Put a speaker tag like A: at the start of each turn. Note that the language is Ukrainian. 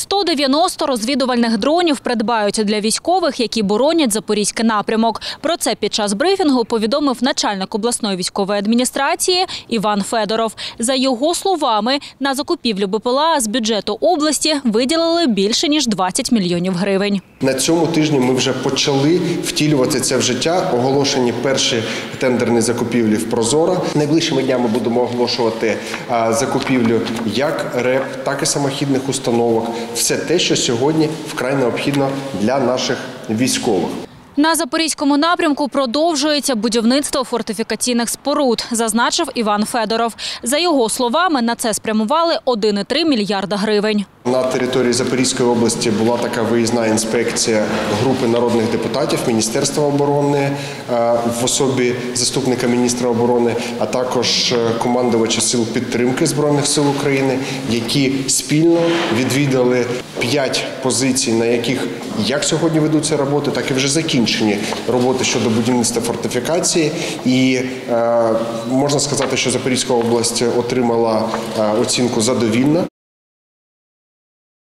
A: 190 розвідувальних дронів придбають для військових, які боронять Запорізький напрямок. Про це під час брифінгу повідомив начальник обласної військової адміністрації Іван Федоров. За його словами, на закупівлю БПЛА з бюджету області виділили більше, ніж 20 мільйонів гривень.
B: На цьому тижні ми вже почали втілювати це в життя. Оголошені перші тендерні закупівлі в Прозоро. Найближчими днями будемо оголошувати закупівлю як РЕП, так і самохідних установок. Все те, що сьогодні вкрай необхідно для наших військових.
A: На Запорізькому напрямку продовжується будівництво фортифікаційних споруд, зазначив Іван Федоров. За його словами, на це спрямували 1,3 мільярда гривень.
B: На території Запорізької області була така виїзна інспекція групи народних депутатів Міністерства оборони в особі заступника міністра оборони, а також командувача сил підтримки Збройних сил України, які спільно відвідали 5 позицій, на яких як сьогодні ведуться роботи, так і вже закінчені роботи щодо будівництва фортифікації. І можна сказати, що Запорізька область отримала оцінку задовільна.